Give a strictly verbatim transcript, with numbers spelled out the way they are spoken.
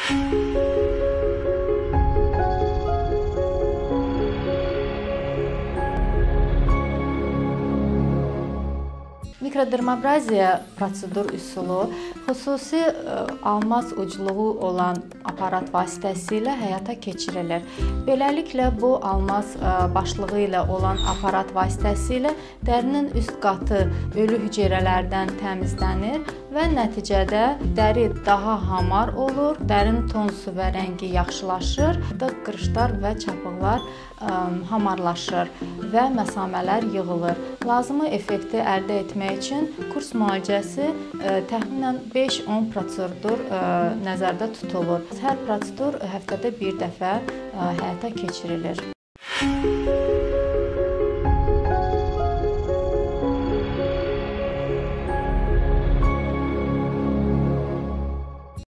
Mikrodermabraziya prosedur üsulu xüsusi almaz ucluğu olan aparat vasitəsilə həyata keçirilir. Beləliklə, bu almaz başlığı ilə olan aparat vasitəsilə dərinin üst qatı ölü hüceyrələrdən təmizlənir və nəticədə dəri daha hamar olur, dərinin tonusu və rəngi yaxşılaşır, qırışlar və çapıqlar hamarlaşır və məsamələr yığılır. Lazımi effekti əldə etmək üçün kurs müalicəsi təxminən beş on prosedur nəzərdə tutulur. Hər prosedur həftədə bir dəfə həyata keçirilir.